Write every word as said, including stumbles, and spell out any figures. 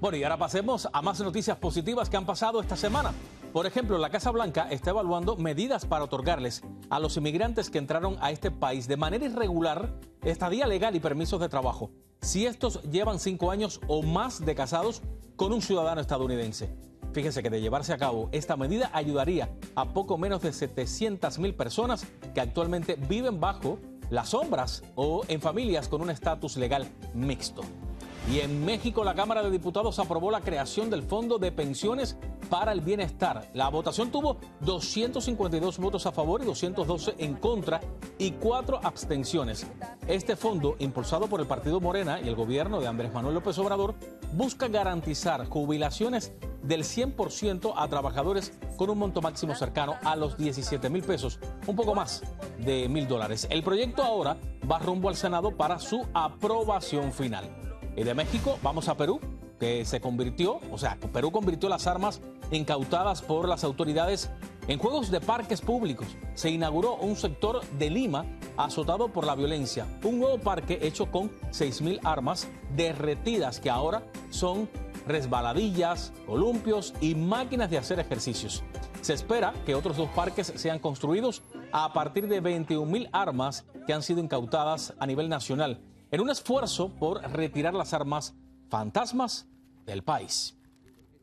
Bueno, y ahora pasemos a más noticias positivas que han pasado esta semana. Por ejemplo, la Casa Blanca está evaluando medidas para otorgarles a los inmigrantes que entraron a este país de manera irregular estadía legal y permisos de trabajo, si estos llevan cinco años o más de casados con un ciudadano estadounidense. Fíjense que de llevarse a cabo, esta medida ayudaría a poco menos de setecientas mil personas que actualmente viven bajo las sombras o en familias con un estatus legal mixto. Y en México, la Cámara de Diputados aprobó la creación del Fondo de Pensiones para el Bienestar. La votación tuvo doscientos cincuenta y dos votos a favor y doscientos doce en contra y cuatro abstenciones. Este fondo, impulsado por el Partido Morena y el gobierno de Andrés Manuel López Obrador, busca garantizar jubilaciones del cien por ciento a trabajadores con un monto máximo cercano a los diecisiete mil pesos, un poco más de mil dólares. El proyecto ahora va rumbo al Senado para su aprobación final. Y de México vamos a Perú, que se convirtió, o sea, Perú convirtió las armas incautadas por las autoridades en juegos de parques públicos. Se inauguró un sector de Lima azotado por la violencia, un nuevo parque hecho con seis mil armas derretidas que ahora son resbaladillas, columpios y máquinas de hacer ejercicios. Se espera que otros dos parques sean construidos a partir de veintiún mil armas que han sido incautadas a nivel nacional, en un esfuerzo por retirar las armas fantasmas del país.